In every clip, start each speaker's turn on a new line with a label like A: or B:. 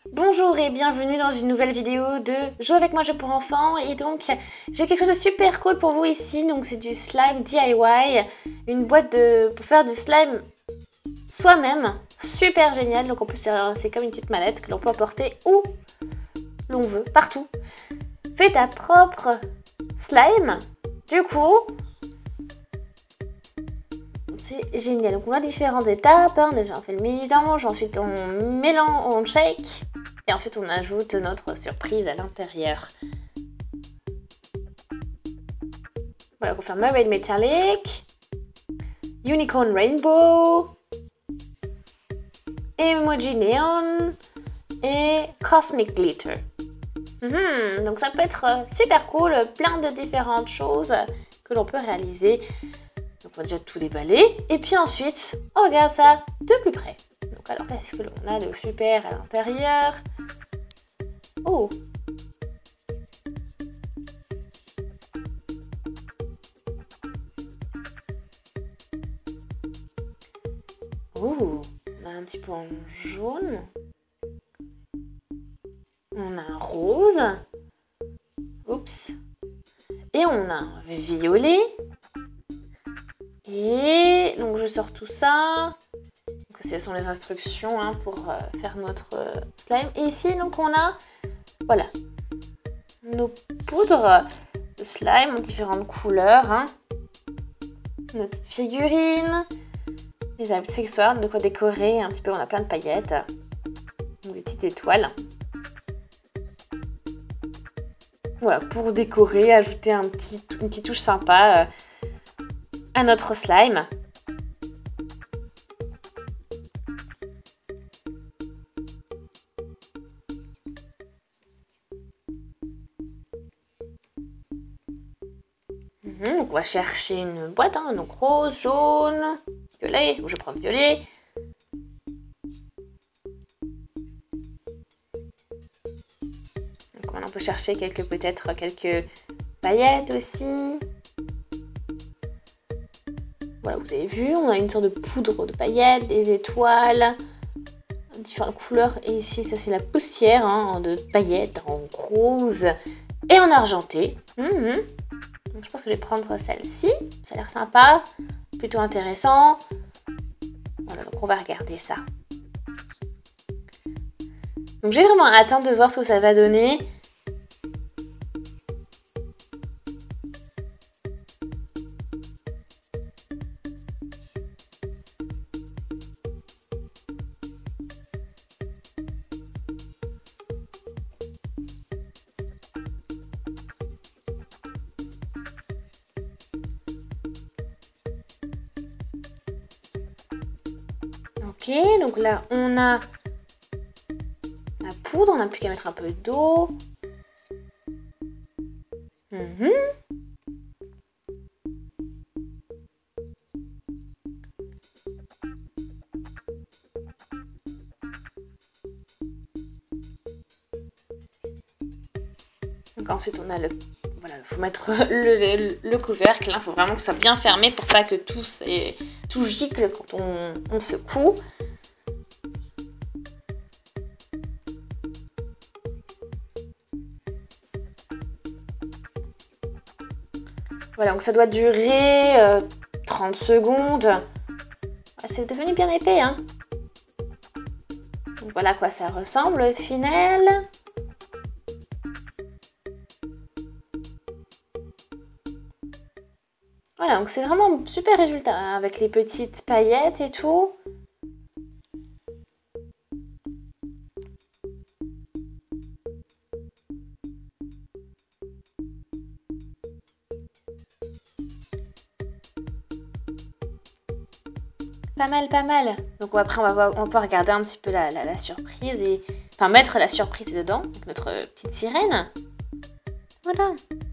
A: Bonjour et bienvenue dans une nouvelle vidéo de Jouer avec moi, jeu pour enfants. Et donc j'ai quelque chose de super cool pour vous ici. Donc c'est du slime DIY, une boîte pour faire du slime soi-même, super génial. Donc en plus c'est comme une petite mallette que l'on peut emporter où l'on veut, partout. Fais ta propre slime. Du coup, c'est génial. Donc on a différentes étapes. Déjà on fait le mélange, ensuite on mélange, on shake. Et ensuite on ajoute notre surprise à l'intérieur. Voilà, on peut faire Mermaid Metallic, Unicorn Rainbow, Emoji Neon et Cosmic Glitter. Donc ça peut être super cool, plein de différentes choses que l'on peut réaliser. Donc on va déjà tout déballer. Et puis ensuite, on regarde ça de plus près. Donc alors qu'est-ce que l'on a de super à l'intérieur? Oh! Oh! On a un petit peu en jaune. On a un rose. Oups! Et on a un violet. Et donc je sors tout ça. Donc, ce sont les instructions pour faire notre slime. Et ici donc on a, voilà, nos poudres de slime en différentes couleurs. Nos petites figurines, les accessoires, de quoi décorer un petit peu. On a plein de paillettes, des petites étoiles. Voilà, pour décorer, ajouter une petite touche sympa à notre slime. Donc on va chercher une boîte, donc rose, jaune, violet, je prends le violet. Donc maintenant on peut chercher peut-être quelques paillettes aussi. Voilà, vous avez vu, on a une sorte de poudre de paillettes, des étoiles, différentes couleurs. Et ici, ça c'est la poussière de paillettes en rose et en argenté. Donc, je pense que je vais prendre celle-ci. Ça a l'air sympa, plutôt intéressant. Voilà, donc on va regarder ça. Donc j'ai vraiment hâte de voir ce que ça va donner. Ok, donc là on a la poudre, on n'a plus qu'à mettre un peu d'eau. Donc ensuite on a voilà, il faut mettre le couvercle, il faut vraiment que ce soit bien fermé pour pas que tout gicle quand on secoue. Voilà, donc ça doit durer 30 secondes. C'est devenu bien épais, Donc voilà à quoi ça ressemble au final. Voilà, donc c'est vraiment un super résultat avec les petites paillettes et tout. Pas mal, pas mal. Donc après on peut regarder un petit peu la surprise et mettre la surprise dedans, donc notre petite sirène. Voilà.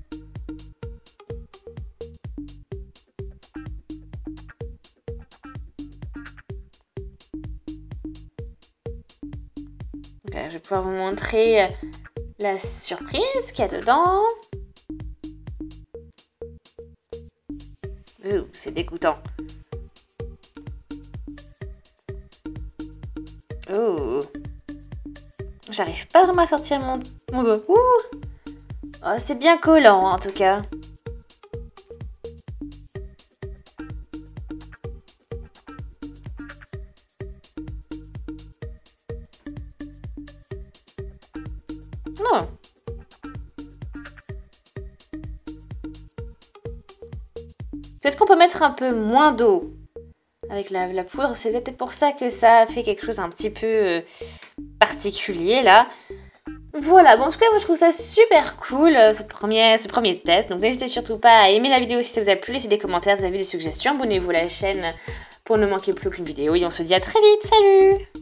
A: Donc, je vais pouvoir vous montrer la surprise qu'il y a dedans. C'est dégoûtant. Oh. J'arrive pas vraiment à sortir mon doigt. Ouh. Oh, c'est bien collant en tout cas. Non. Peut-être qu'on peut mettre un peu moins d'eau avec la poudre. C'est peut-être pour ça que ça fait quelque chose un petit peu particulier là. Voilà, bon en tout cas moi je trouve ça super cool ce premier test. Donc n'hésitez surtout pas à aimer la vidéo si ça vous a plu, laissez des commentaires, des avis, des suggestions. Abonnez-vous à la chaîne pour ne manquer plus aucune vidéo. Et on se dit à très vite, salut!